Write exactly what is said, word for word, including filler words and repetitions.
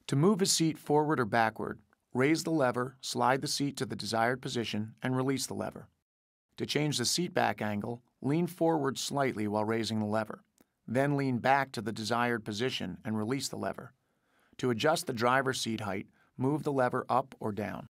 To move a seat forward or backward, raise the lever, slide the seat to the desired position, and release the lever. To change the seat back angle, lean forward slightly while raising the lever. Then lean back to the desired position and release the lever. To adjust the driver's seat height, move the lever up or down.